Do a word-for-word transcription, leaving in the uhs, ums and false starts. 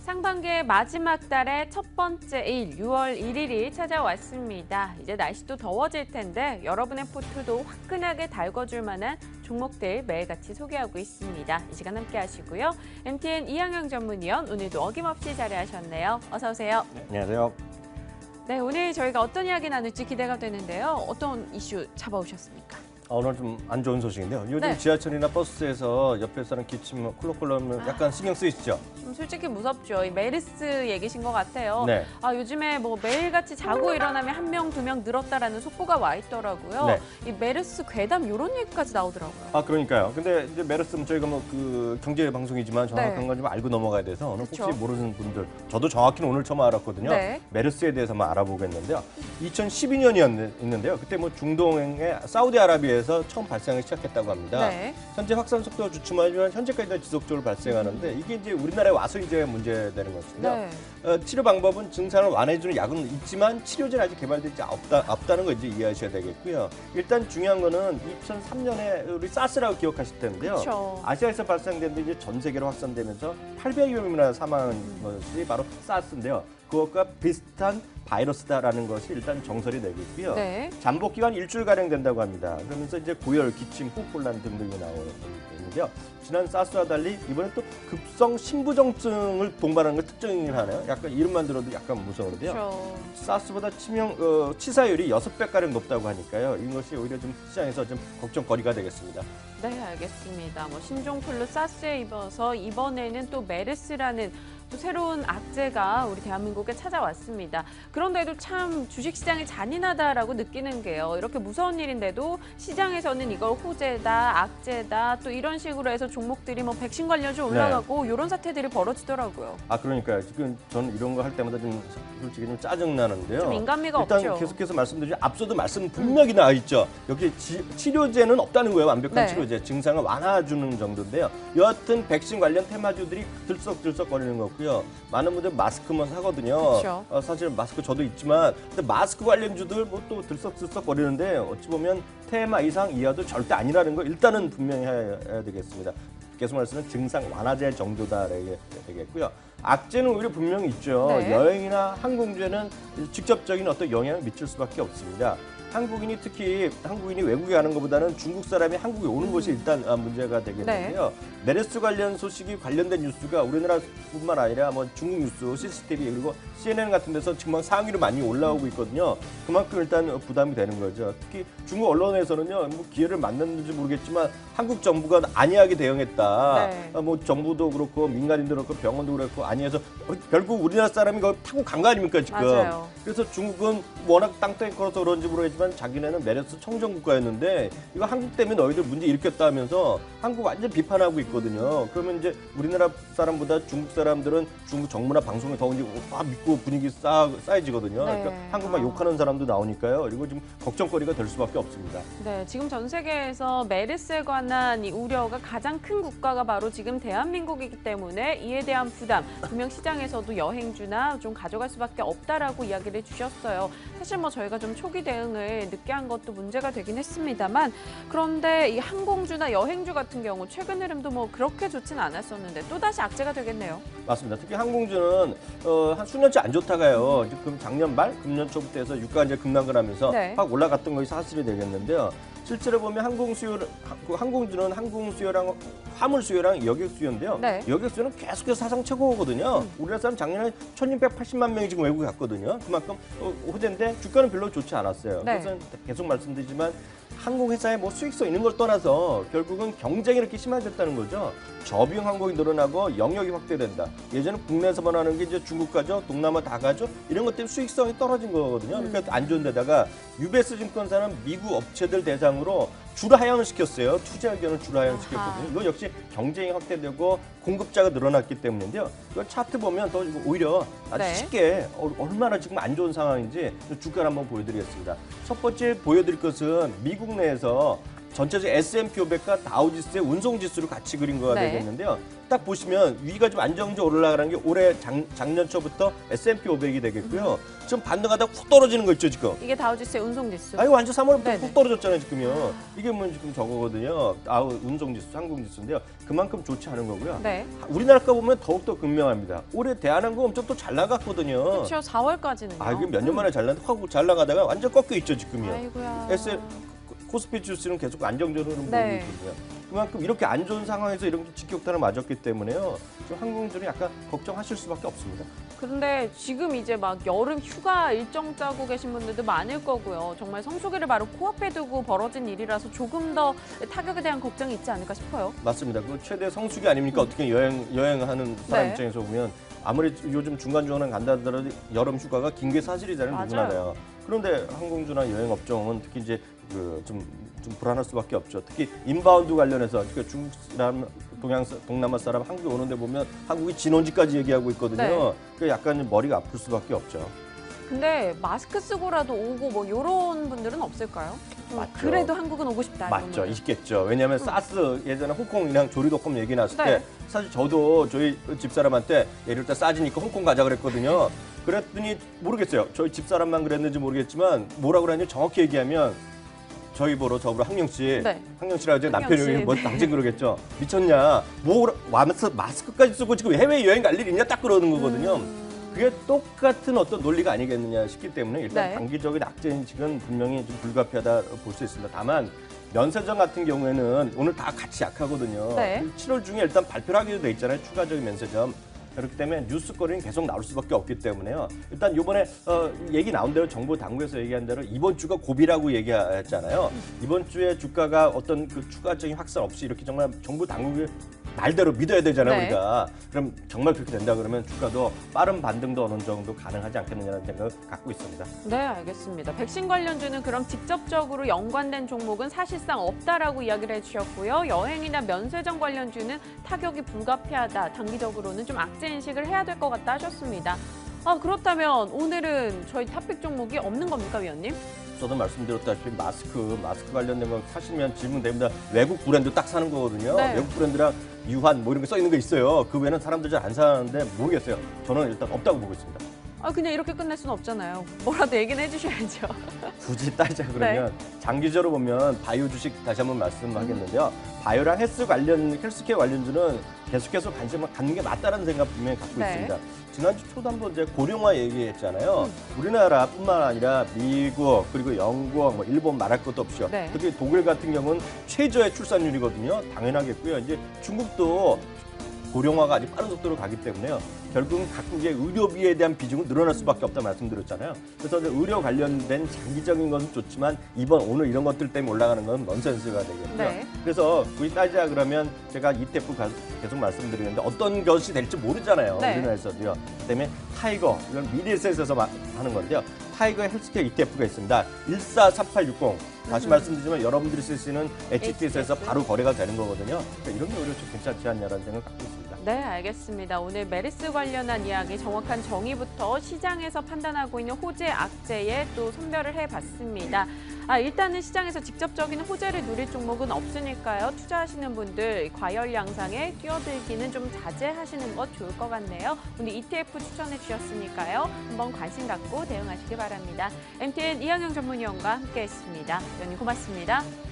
상반기의 마지막 달의 첫 번째 일, 유월 일일이 찾아왔습니다. 이제 날씨도 더워질 텐데 여러분의 포트도 화끈하게 달궈줄 만한 종목들 매일같이 소개하고 있습니다. 이 시간 함께 하시고요. 엠티엔 이항영 전문위원, 오늘도 어김없이 자리하셨네요. 어서 오세요. 네, 안녕하세요. 네, 오늘 저희가 어떤 이야기 나눌지 기대가 되는데요. 어떤 이슈 잡아오셨습니까? 아, 오늘 좀 안 좋은 소식인데요. 요즘 네. 지하철이나 버스에서 옆에 사람 기침 콜록콜록 약간 신경 쓰이시죠? 좀 솔직히 무섭죠. 이 메르스 얘기신 것 같아요. 네. 아, 요즘에 뭐 매일같이 자고 일어나면 한 명, 두 명 늘었다라는 속보가 와 있더라고요. 네. 이 메르스 괴담 이런 얘기까지 나오더라고요. 아, 그러니까요. 근데 이제 메르스는 저희가 뭐 그 경제 방송이지만 정확한 네. 건 좀 알고 넘어가야 돼서 오늘 그쵸. 혹시 모르는 분들, 저도 정확히는 오늘 처음 알았거든요. 네. 메르스에 대해서만 알아보겠는데요. 이천십이 년이었는데요. 그때 뭐 중동의 사우디아라비아에서 처음 발생을 시작했다고 합니다. 네. 현재 확산 속도가 주춤하지만 현재까지도 지속적으로 발생하는데 이게 이제 우리나라에 와서 이제 문제되는 것인데요. 네. 어, 치료 방법은 증상을 완화해주는 약은 있지만 치료제는 아직 개발되지 없다, 없다는 거 이제 이해하셔야 되겠고요. 일단 중요한 거는 이천삼 년에 우리 사스라고 기억하실 텐데요. 그쵸. 아시아에서 발생됐는데 이제 전 세계로 확산되면서 팔백여 명이나 사망한 것이 바로 사스인데요. 그것과 비슷한 바이러스다라는 것이 일단 정설이 되고 있고요. 네. 잠복 기간 일주일가량 된다고 합니다. 그러면서 이제 고열, 기침, 호흡곤란 등등이 나오는 있는데요. 지난 사스와 달리 이번에 또 급성 심부정증을 동반하는 걸 특징이긴 하네요. 약간 이름만 들어도 약간 무서운데요. 그렇죠. 사스보다 치명 어, 치사율이 여섯 배가량 높다고 하니까요. 이것이 오히려 좀 시장에서 좀 걱정거리가 되겠습니다. 네, 알겠습니다. 뭐 신종플루 사스에 입어서 이번에는 또 메르스라는 또 새로운 악재가 우리 대한민국에 찾아왔습니다. 그런데도 참 주식시장이 잔인하다라고 느끼는 게요. 이렇게 무서운 일인데도 시장에서는 이걸 호재다, 악재다 또 이런 식으로 해서 종목들이 뭐 백신 관련주 올라가고 네. 이런 사태들이 벌어지더라고요. 아, 그러니까요. 지금 저는 이런 거 할 때마다 좀 솔직히 좀 짜증 나는데요. 좀 인간미가 일단 없죠. 계속해서 말씀드리죠. 앞서도 말씀 분명히 나와 있죠. 여기 지, 치료제는 없다는 거예요. 완벽한 네. 치료제. 증상을 완화해주는 정도인데요. 여하튼 백신 관련 테마주들이 들썩들썩거리는 거고요. 많은 분들 마스크만 사거든요. 그쵸. 어, 사실 마스크 저도 있지만 근데 마스크 관련주들 뭐 또 들썩들썩거리는데 어찌 보면 테마 이상 이하도 절대 아니라는 거 일단은 분명히 해야 되겠습니다. 계속 말씀은 증상 완화제 정도다 되겠고요. 악재는 오히려 분명히 있죠. 네. 여행이나 항공주에는 직접적인 어떤 영향을 미칠 수밖에 없습니다. 한국인이 특히 한국인이 외국에 가는 것보다는 중국 사람이 한국에 오는 것이 일단 문제가 되겠는데요. 네. 메르스 관련 소식이 관련된 뉴스가 우리나라뿐만 아니라 뭐 중국 뉴스, 씨씨티비 그리고 씨엔엔 같은 데서 정말 상위로 많이 올라오고 있거든요. 그만큼 일단 부담이 되는 거죠. 특히 중국 언론에서는요, 뭐 기회를 만났는지 모르겠지만 한국 정부가 안이하게 대응했다. 네. 뭐 정부도 그렇고 민간인도 그렇고 병원도 그렇고 안이해서 결국 우리나라 사람이 그걸 타고 간 거 아닙니까 지금? 맞아요. 그래서 중국은 워낙 땅덩이 커서 그런지 모르겠지만 자기네는 메르스 청정 국가였는데 이거 한국 때문에 너희들 문제 일으켰다 하면서 한국 완전 비판하고 있거든요. 그러면 이제 우리나라 사람보다 중국 사람들은 중국 정부나 방송에 더 이제 막 믿고 분위기 쌓, 쌓여지거든요. 네. 그러니까 한국만 아. 욕하는 사람도 나오니까요. 그리고 지금 걱정거리가 될 수밖에 없습니다. 네, 지금 전 세계에서 메르스에 관한 이 우려가 가장 큰 국가가 바로 지금 대한민국이기 때문에 이에 대한 부담, 분명 시장에서도 여행주나 좀 가져갈 수밖에 없다라고 이야기를 주셨어요. 사실 뭐 저희가 좀 초기 대응을 늦게 한 것도 문제가 되긴 했습니다만 그런데 이 항공주나 여행주 같은 경우 최근 흐름도 뭐 그렇게 좋지는 않았었는데 또다시 악재가 되겠네요. 맞습니다. 특히 항공주는 어, 한 수년째 안 좋다가요. 지금 작년 말, 금년 초부터 해서 유가가 이제 급락을 하면서 네. 확 올라갔던 것이 사실이 되겠는데요. 실제로 보면 항공 수요, 항공주는 항공 수요랑 화물 수요랑 여객 수요인데요. 네. 여객 수요는 계속해서 사상 최고거든요. 음. 우리나라 사람 작년에 천육백팔십만 명이 지금 외국에 갔거든요. 그만큼 호재인데 주가는 별로 좋지 않았어요. 네. 그래서 계속 말씀드리지만 항공회사의 뭐 수익성 있는 걸 떠나서 결국은 경쟁이 이렇게 심화됐다는 거죠. 저비용 항공이 늘어나고 영역이 확대된다. 예전에 국내에서만 하는 게 이제 중국 가죠, 동남아 다 가죠. 이런 것 때문에 수익성이 떨어진 거거든요. 그러니까 안 좋은 데다가 유베스 증권사는 미국 업체들 대상으로 줄하향을 시켰어요. 투자 의견을 줄하향 시켰거든요. 이거 역시 경쟁이 확대되고 공급자가 늘어났기 때문인데요. 이거 차트 보면 더 오히려 아주 네. 쉽게 얼마나 지금 안 좋은 상황인지 주가를 한번 보여드리겠습니다. 첫 번째 보여드릴 것은 미국 내에서 전체적 에스 앤 피 오백과 다우지수의 운송지수를 같이 그린 거가 네. 되겠는데요. 딱 보시면 위가 좀 안정적으로 올라가는 게 올해 작, 작년 초부터 에스 앤 피 오백이 되겠고요. 지금 반등하다가 훅 떨어지는 거 있죠, 지금. 이게 다우지수의 운송지수. 아, 이거 완전 삼월부터 네네. 훅 떨어졌잖아요, 지금요. 이게 뭐 지금 저거거든요. 아, 운송지수, 항공지수인데요. 그만큼 좋지 않은 거고요. 네. 우리나라 거 보면 더욱더 극명합니다. 올해 대한항공 엄청 또 잘 나갔거든요. 그렇죠. 사월까지는요. 아, 이게 몇 년 만에 잘 나는데 확 잘 나가다가 완전 꺾여 있죠, 지금요. 아이고야. 에스 코스피 지수는 계속 안정적으로 보이고 네. 있거든요. 그만큼 이렇게 안 좋은 상황에서 이런 직격탄을 맞았기 때문에요. 좀 항공들이 약간 걱정하실 수밖에 없습니다. 그런데 지금 이제 막 여름 휴가 일정 짜고 계신 분들도 많을 거고요. 정말 성수기를 바로 코앞에 두고 벌어진 일이라서 조금 더 타격에 대한 걱정이 있지 않을까 싶어요. 맞습니다. 그 최대 성수기 아닙니까? 어떻게 여행 여행하는 사람 네. 입장에서 보면 아무리 요즘 중간중간에 간다 하더라도 여름 휴가가 긴 게 사실이잖아요. 누구나 맞아요. 다요. 그런데 항공주나 여행 업종은 특히 이제 그 좀 좀 불안할 수밖에 없죠. 특히 인바운드 관련해서 그러니까 중국 사람, 동양 동남아 사람 한국에 오는데 보면 한국이 진원지까지 얘기하고 있거든요. 네. 그 약간 머리가 아플 수밖에 없죠. 근데 마스크 쓰고라도 오고 뭐 이런 분들은 없을까요? 좀 맞죠. 그래도 한국은 오고 싶다. 이런 맞죠, 분들. 있겠죠. 왜냐하면 사스 예전에 홍콩이랑 조리도컴 얘기 나왔을 때 네. 사실 저도 저희 집사람한테 이럴 때 싸지니까 홍콩 가자 그랬거든요. 그랬더니 모르겠어요. 저희 집사람만 그랬는지 모르겠지만 뭐라고 그랬는지 정확히 얘기하면 저희 보러 저보러 항영 씨, 네. 항영 씨라고 이제 항영 남편이 씨, 뭐 네. 당신 그러겠죠. 미쳤냐? 뭐 와면서 마스크까지 쓰고 지금 해외 여행 갈 일 있냐? 딱 그러는 거거든요. 음. 그게 똑같은 어떤 논리가 아니겠느냐 싶기 때문에 일단 네. 단기적인 악재 인식은 분명히 좀 불가피하다 볼 수 있습니다. 다만 면세점 같은 경우에는 오늘 다 같이 약하거든요. 네. 칠월 중에 일단 발표를 하기로 돼 있잖아요. 추가적인 면세점. 그렇기 때문에 뉴스거리는 계속 나올 수밖에 없기 때문에요. 일단 이번에 어, 얘기 나온 대로 정부 당국에서 얘기한 대로 이번 주가 고비라고 얘기했잖아요. 이번 주에 주가가 어떤 그 추가적인 확산 없이 이렇게 정말 정부 당국이 말대로 믿어야 되잖아요, 네. 우리가. 그럼 정말 그렇게 된다 그러면 주가도 빠른 반등도 어느 정도 가능하지 않겠느냐는 생각을 갖고 있습니다. 네, 알겠습니다. 백신 관련주는 그럼 직접적으로 연관된 종목은 사실상 없다라고 이야기를 해주셨고요. 여행이나 면세점 관련주는 타격이 불가피하다. 단기적으로는 좀 악재 인식을 해야 될 것 같다 하셨습니다. 아, 그렇다면 오늘은 저희 탑픽 종목이 없는 겁니까, 위원님? 저도 말씀드렸다시피 마스크, 마스크 관련된 거 사시면 질문됩니다. 외국 브랜드 딱 사는 거거든요. 네. 외국 브랜드랑 유한 뭐 이런 게 써 있는 거 있어요. 그 외에는 사람들 잘 안 사는데 모르겠어요. 저는 일단 없다고 보고 있습니다. 아, 그냥 이렇게 끝낼 수는 없잖아요. 뭐라도 얘기는 해주셔야죠. 굳이 따지자 그러면 장기적으로 보면 바이오 주식 다시 한번 말씀하겠는데요. 바이오랑 헬스 관련, 헬스케어 관련주는 계속해서 관심을 갖는 게 맞다는 생각 분명히 갖고 네. 있습니다. 지난주 초도 한번 이제 고령화 얘기했잖아요. 우리나라뿐만 아니라 미국 그리고 영국, 뭐 일본 말할 것도 없죠. 네. 특히 독일 같은 경우는 최저의 출산율이거든요. 당연하겠고요. 이제 중국도 고령화가 아주 빠른 속도로 가기 때문에요. 결국은 각국의 의료비에 대한 비중은 늘어날 수밖에 없다 말씀드렸잖아요. 그래서 이제 의료 관련된 장기적인 것은 좋지만 이번 오늘 이런 것들 때문에 올라가는 건 넌센스가 되겠고요. 네. 그래서 굳이 따지자 그러면 제가 이티에프 계속 말씀드리는데 어떤 것이 될지 모르잖아요. 네. 우리나라에서도요. 그다음에 타이거, 이건 미래에셋에서 하는 건데요. 타이거 헬스케어 이티에프가 있습니다. 일사삼팔육공. 다시 음. 말씀드리지만 여러분들이 쓰시는 에이치티에스에서 에이치티에스. 바로 거래가 되는 거거든요. 그러니까 이런 게 오히려 좀 괜찮지 않냐라는 생각을 갖고 있습니다. 네, 알겠습니다. 오늘 메르스 관련한 이야기 정확한 정의부터 시장에서 판단하고 있는 호재, 악재에 또 선별을 해봤습니다. 아, 일단은 시장에서 직접적인 호재를 누릴 종목은 없으니까요. 투자하시는 분들 과열 양상에 뛰어들기는 좀 자제하시는 것 좋을 것 같네요. 오늘 이티에프 추천해 주셨으니까요. 한번 관심 갖고 대응하시기 바랍니다. 엠티엔 이항영 전문위원과 함께했습니다. 위원님 고맙습니다.